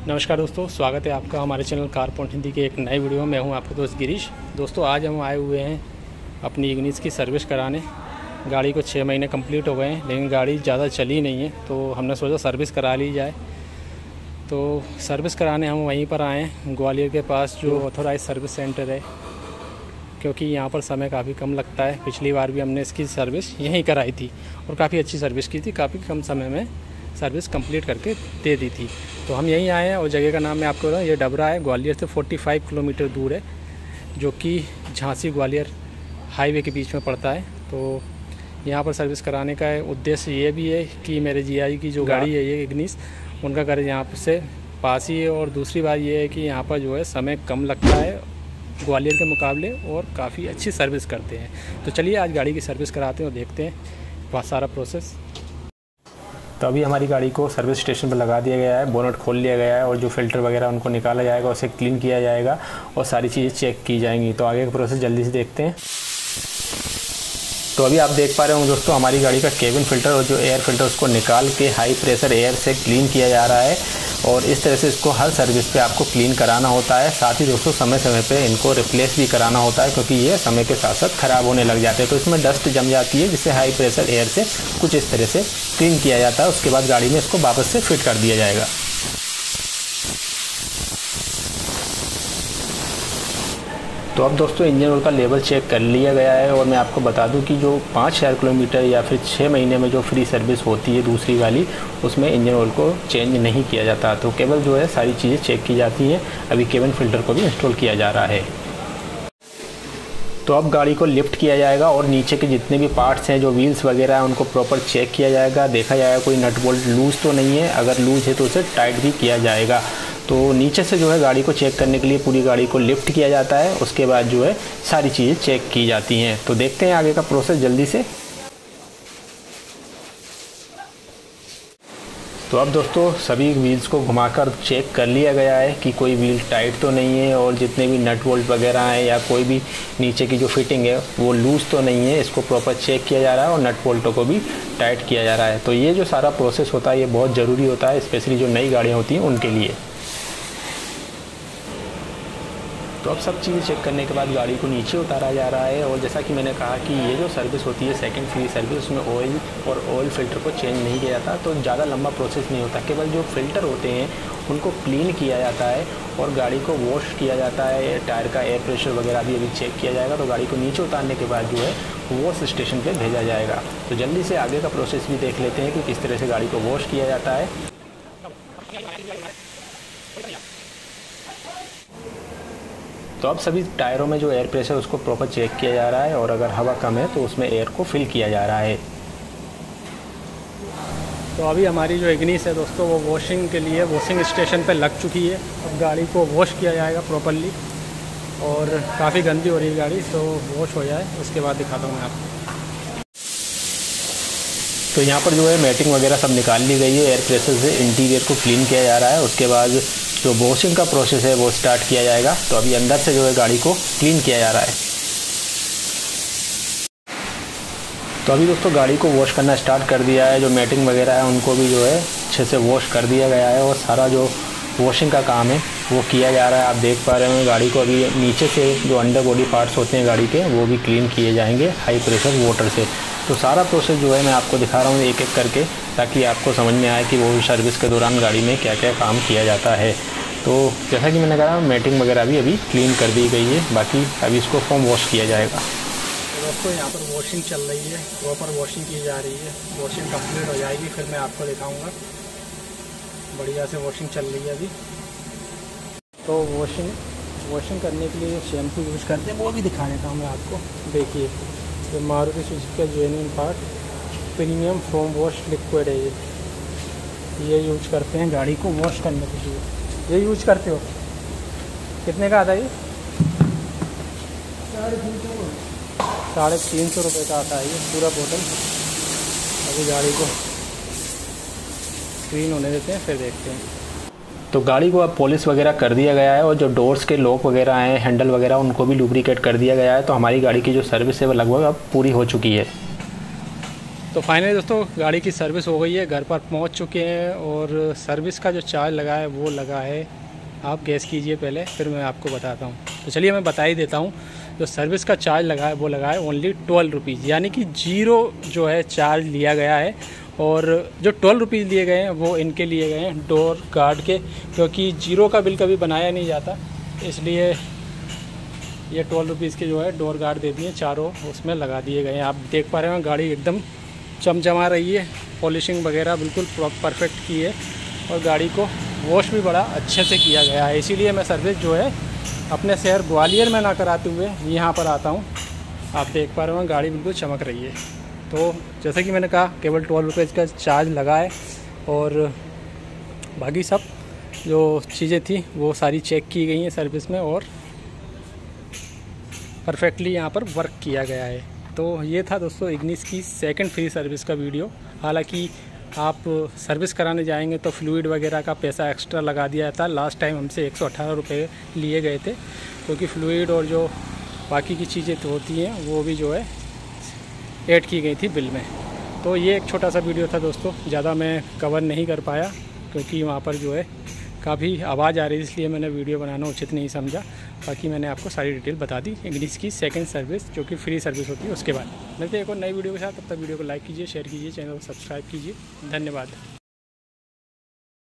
नमस्कार दोस्तों, स्वागत है आपका हमारे चैनल कार पॉइंट हिंदी के एक नए वीडियो में। मैं हूं आपके दोस्त गिरीश। दोस्तों आज हम आए हुए हैं अपनी इग्निस की सर्विस कराने। गाड़ी को 6 महीने कंप्लीट हो गए हैं, लेकिन गाड़ी ज़्यादा चली नहीं है, तो हमने सोचा सर्विस करा ली जाए। तो सर्विस कराने हम वहीं पर आए हैं, ग्वालियर के पास जो ऑथोराइज सर्विस सेंटर है, क्योंकि यहाँ पर समय काफ़ी कम लगता है। पिछली बार भी हमने इसकी सर्विस यहीं कराई थी और काफ़ी अच्छी सर्विस की थी, काफ़ी कम समय में सर्विस कंप्लीट करके दे दी थी। तो हम यहीं आए हैं और जगह का नाम मैं आपको बताऊँ, ये डबरा है। ग्वालियर से 45 किलोमीटर दूर है, जो कि झांसी ग्वालियर हाईवे के बीच में पड़ता है। तो यहाँ पर सर्विस कराने का उद्देश्य ये भी है कि मेरे जीआई की जो गाड़ी है ये इग्निस, उनका घर यहाँ से पास ही है। और दूसरी बात ये है कि यहाँ पर जो है समय कम लगता है ग्वालियर के मुकाबले, और काफ़ी अच्छी सर्विस करते हैं। तो चलिए आज गाड़ी की सर्विस कराते हैं और देखते हैं वहाँ सारा प्रोसेस। तो अभी हमारी गाड़ी को सर्विस स्टेशन पर लगा दिया गया है, बोनट खोल लिया गया है और जो फ़िल्टर वगैरह उनको निकाला जाएगा, उसे क्लीन किया जाएगा और सारी चीज़ें चेक की जाएंगी। तो आगे का प्रोसेस जल्दी से देखते हैं। तो अभी आप देख पा रहे होंगे दोस्तों, हमारी गाड़ी का केबिन फ़िल्टर और जो एयर फ़िल्टर उसको निकाल के हाई प्रेशर एयर से क्लीन किया जा रहा है। और इस तरह से इसको हर सर्विस पे आपको क्लीन कराना होता है। साथ ही दोस्तों समय समय पे इनको रिप्लेस भी कराना होता है, क्योंकि ये समय के साथ साथ ख़राब होने लग जाते हैं। तो इसमें डस्ट जम जाती है, जिससे हाई प्रेशर एयर से कुछ इस तरह से क्लीन किया जाता है। उसके बाद गाड़ी में इसको वापस से फिट कर दिया जाएगा। तो अब दोस्तों इंजन ऑयल का लेवल चेक कर लिया गया है, और मैं आपको बता दूं कि जो 5000 किलोमीटर या फिर 6 महीने में जो फ्री सर्विस होती है दूसरी वाली, उसमें इंजन ऑयल को चेंज नहीं किया जाता। तो केवल जो है सारी चीज़ें चेक की जाती हैं। अभी केबिन फ़िल्टर को भी इंस्टॉल किया जा रहा है। तो अब गाड़ी को लिफ्ट किया जाएगा और नीचे के जितने भी पार्ट्स हैं, जो व्हील्स वगैरह हैं, उनको प्रॉपर चेक किया जाएगा। देखा जाएगा कोई नट बोल्ट लूज़ तो नहीं है, अगर लूज़ है तो उसे टाइट भी किया जाएगा। तो नीचे से जो है गाड़ी को चेक करने के लिए पूरी गाड़ी को लिफ्ट किया जाता है। उसके बाद जो है सारी चीज़ें चेक की जाती हैं। तो देखते हैं आगे का प्रोसेस जल्दी से। तो अब दोस्तों सभी व्हील्स को घुमाकर चेक कर लिया गया है कि कोई व्हील टाइट तो नहीं है, और जितने भी नट बोल्ट वगैरह हैं या कोई भी नीचे की जो फिटिंग है वो लूज़ तो नहीं है। इसको प्रॉपर चेक किया जा रहा है और नट बोल्टों को भी टाइट किया जा रहा है। तो ये जो सारा प्रोसेस होता है ये बहुत ज़रूरी होता है, स्पेशली जो नई गाड़ियाँ होती हैं उनके लिए। तो अब सब चीज़ें चेक करने के बाद गाड़ी को नीचे उतारा जा रहा है। और जैसा कि मैंने कहा कि ये जो सर्विस होती है सेकंड फ्री सर्विस, उसमें ऑयल और ऑयल फ़िल्टर को चेंज नहीं किया जाता। तो ज़्यादा लंबा प्रोसेस नहीं होता, केवल जो फ़िल्टर होते हैं उनको क्लीन किया जाता है और गाड़ी को वॉश किया जाता है। टायर का एयर प्रेशर वगैरह भी अभी चेक किया जाएगा। तो गाड़ी को नीचे उतारने के बाद जो है वॉश स्टेशन पर भेजा जाएगा। तो जल्दी से आगे का प्रोसेस भी देख लेते हैं कि किस तरह से गाड़ी को वॉश किया जाता है। तो अब सभी टायरों में जो एयर प्रेशर उसको प्रॉपर चेक किया जा रहा है, और अगर हवा कम है तो उसमें एयर को फिल किया जा रहा है। तो अभी हमारी जो इग्निस है दोस्तों, वो वॉशिंग के लिए वॉशिंग स्टेशन पे लग चुकी है। अब गाड़ी को वॉश किया जाएगा प्रॉपरली, और काफ़ी गंदी हो रही है गाड़ी, तो वॉश हो जाए उसके बाद दिखाता हूँ मैं आपको। तो यहाँ पर जो है मैटिंग वगैरह सब निकाल ली गई है। एयर प्रेशर से इंटीरियर को क्लीन किया जा रहा है। उसके बाद जो वॉशिंग का प्रोसेस है वो स्टार्ट किया जाएगा। तो अभी अंदर से जो है गाड़ी को क्लीन किया जा रहा है। तो अभी दोस्तों गाड़ी को वॉश करना स्टार्ट कर दिया है। जो मैटिंग वगैरह है उनको भी जो है अच्छे से वॉश कर दिया गया है, और सारा जो वॉशिंग का काम है वो किया जा रहा है। आप देख पा रहे हैं गाड़ी को अभी नीचे से जो अंडर बॉडी पार्ट्स होते हैं गाड़ी के, वो भी क्लीन किए जाएंगे हाई प्रेशर वाटर से। तो सारा प्रोसेस जो है मैं आपको दिखा रहा हूँ एक एक करके, ताकि आपको समझ में आए कि वो सर्विस के दौरान गाड़ी में क्या क्या काम किया जाता है। तो जैसा कि मैंने कहा, मैटिंग वगैरह भी अभी क्लीन कर दी गई है, बाकी अभी इसको फोम वॉश किया जाएगा। तो दोस्तों यहाँ पर वॉशिंग चल रही है, प्रॉपर वॉशिंग की जा रही है। वॉशिंग कंप्लीट हो जाएगी फिर मैं आपको दिखाऊँगा। बढ़िया से वॉशिंग चल रही है अभी। तो वॉशिंग करने के लिए जो शैम्पू यूज़ करते हैं वो भी दिखा देता हूँ मैं आपको। देखिए ये मारुति सुजुकी का genuine part premium foam wash liquid है। ये यूज करते हैं गाड़ी को वॉश करने के लिए। ये यूज करते हो, कितने का आता है ये? 350 रुपये का आता है ये पूरा बोतल। अभी गाड़ी को क्लीन होने देते हैं, फिर देखते हैं। तो गाड़ी को अब पॉलिश वगैरह कर दिया गया है, और जो डोर्स के लॉक वगैरह हैं, हैंडल वगैरह, उनको भी लुब्रिकेट कर दिया गया है। तो हमारी गाड़ी की जो सर्विस है वो लगभग अब पूरी हो चुकी है। तो फाइनली दोस्तों गाड़ी की सर्विस हो गई है, घर पर पहुंच चुके हैं और सर्विस का जो चार्ज लगा है वो लगा है, आप गैस कीजिए पहले फिर मैं आपको बताता हूं। तो चलिए मैं बता ही देता हूं, जो सर्विस का चार्ज लगा है वो लगा है ओनली 12 रुपीज़, यानी कि 0 जो है चार्ज लिया गया है। और जो 12 रुपीज़ लिए गए हैं वो इनके लिए गए हैं डोर गार्ड के, क्योंकि 0 का बिल कभी बनाया नहीं जाता, इसलिए ये 12 रुपीज़ के जो है डोर गार्ड दे दिए, चारों उसमें लगा दिए गए हैं। आप देख पा रहे हैं गाड़ी एकदम चमचमा रही है, पॉलिशिंग वगैरह बिल्कुल परफेक्ट की है और गाड़ी को वॉश भी बड़ा अच्छे से किया गया है। इसीलिए मैं सर्विस जो है अपने शहर ग्वालियर में ना कराते हुए यहाँ पर आता हूँ। आप देख पा रहे हो गाड़ी बिल्कुल चमक रही है। तो जैसे कि मैंने कहा केवल 12 रुपीज़ का चार्ज लगा है और बाकी सब जो चीज़ें थी वो सारी चेक की गई हैं सर्विस में और परफेक्टली यहाँ पर वर्क किया गया है। तो ये था दोस्तों इग्निस की सेकंड फ्री सर्विस का वीडियो। हालांकि आप सर्विस कराने जाएंगे तो फ्लूइड वगैरह का पैसा एक्स्ट्रा लगा दिया जाता है। लास्ट टाइम हमसे 118 रुपये लिए गए थे, क्योंकि फ्लूइड और जो बाकी की चीज़ें तो होती हैं वो भी जो है ऐड की गई थी बिल में। तो ये एक छोटा सा वीडियो था दोस्तों, ज़्यादा मैं कवर नहीं कर पाया क्योंकि वहाँ पर जो है काफ़ी आवाज़ आ रही, इसलिए मैंने वीडियो बनाना उचित नहीं समझा। बाकी मैंने आपको सारी डिटेल बता दी इग्निस की सेकंड सर्विस जो कि फ्री सर्विस होती है उसके बाद। मिलते हैं एक और नई वीडियो के साथ, तब तक वीडियो को लाइक कीजिए, शेयर कीजिए, चैनल को सब्सक्राइब कीजिए। धन्यवाद।